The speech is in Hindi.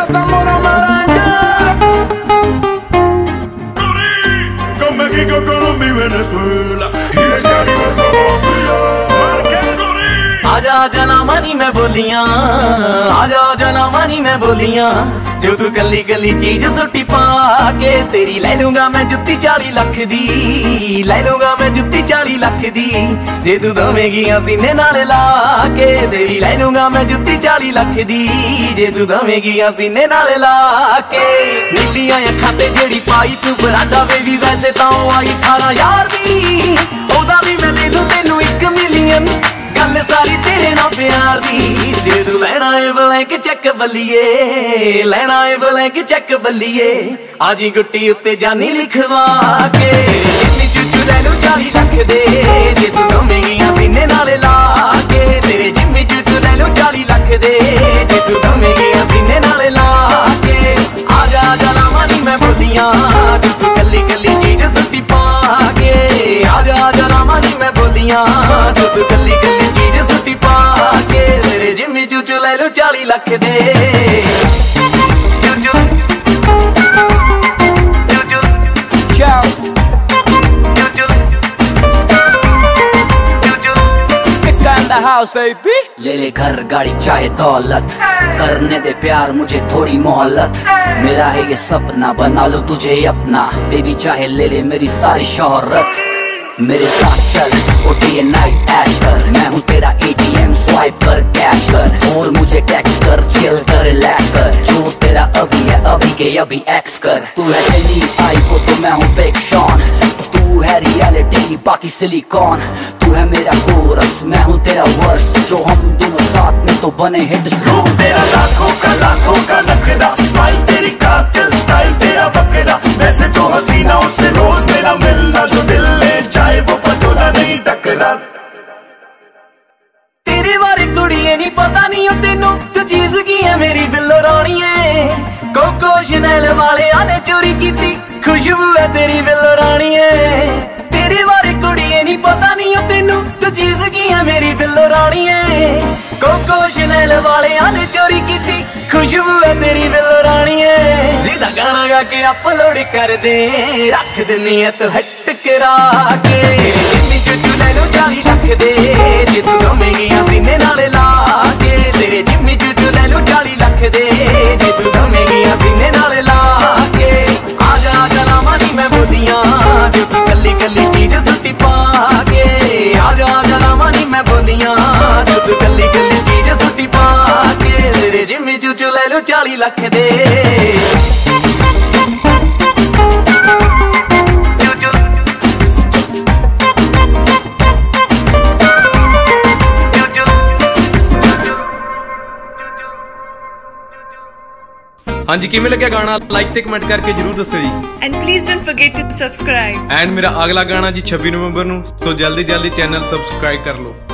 tambora maraña. Con México, Colombia y Venezuela. Y el Caribe somos tuyos. आजा आजा ना मानी मैं बोलियां, आजा आजा ना मानी मैं बोलियां। जो तू गली गली चीज सुट्टी पा के तेरी ले लूंगा मैं जुत्ती 40 लाख दी, ले लूंगा मैं जुत्ती 40 लाख दी। जे तू दवेगी सीने नाल ला के तेरी ले लूंगा मैं जुत्ती 40 लाख दी। जे तू दवेगी सीने नाल ला के। नीलियां अखां ते जेड़ी पाई तू बरांडा बेबी वैसे तां आई 18,000 दी। ओदा भी मैं दे दूं तेनू 1 मिलियन। गल सारी तेरे नाल प्यार दी। जे तू लेना है ब्लैंक चेक बल्लिए, लेना है ब्लैंक चेक बल्लिए। आजी गुट्टी उत्ते जानी लिखवा के। जिम्मी चूचू ले लू 40 लाख दे। जे तू दवेगी सीने नाल ला के तेरे जिम्मी चूचू ले लू 40 लाख दे। जे तू दवेगी सीने नाल ला के। आजा आजा ना मानी मैं बोलियां, तू गली गली चीज सुट्टी पा के। आजा आजा ना मानी मैं बोलियां, तू गली गली चीज सुट्टी पा के तेरे जिम्मी चूचू ले लू 40 लाख दे। House, baby. ले ले घर गाड़ी चाहे दौलत, करने दे प्यार मुझे थोड़ी मोहलत। मेरा है ये सपना बना लो तुझे अपना, बेबी चाहे ले ले मेरी सारी शोहरत। मेरे साथ चल ओ डे एंड नाइट ऐश कर। मैं हूँ तेरा ATM स्वाइप कर कैश कर। और मुझे टैक्स कर चिल कर रिलैक्स कर। जो तेरा अभी है अभी के अभी एक्स कर। तू है दिल्ली आई को तो मैं हूँ बिग शॉन। तू है रियलिटी बाकी सिलिकॉन। तू है मेरा कोरस मैं हूँ तेरा वर्स। जो हम दोनों साथ में तो बने हिट सॉन्ग। तेरा लाखों का नखरा, स्माइल तेरी कातिल स्टाइल तेरा बकरा। वैसे तो हसीना उससे रोज मेरा मिलना। जो दिल ले जाए वो पटोला नहीं टकरा। तेरे बारे कुड़िए नहीं पता नहीं हो तेनू तू चीज की है मेरी बिल्लो राणीए। कोको शनैल वाले आने चोरी की थी खुशबू है तेरी बिल्लो राणीए। तेरे बारे कुड़िए नहीं पता नहीं हो तेनू तू चीज की है मेरी बिल्लो राणीए। कोको शनैल वाले आने चोरी की थी खुशबू है तेरी बिल्लो राणीए। जिदा गाना गा के अपलोड कर दे रख देनी है तू हट करा के। जिम्मी चूचू ले लू 40 लाख दे। जे तू दवेगी सीने नाल ला के तेरे जिम्मी चूचू ले लू 40 लाख दे। जे तू दवेगी सीने नाल ला के। आजा आजा ना मानी मैं बोलियां, जो तू गली गली चीज सुट्टी पा के। आजा आजा ना मानी मैं बोलियां, जो तू गली गली चीज सुट्टी पा के तेरे जिम्मी चूचू ले लू 40 लाख दे। हाँ जी किमें लग्या गाना लाइक ते कमेंट करके जरूर दसो जी। And please don't forget to subscribe. And मेरा अगला गाना जी 26 नवंबर नूं, सो जल्दी जल्दी चैनल सबसक्राइब कर लो।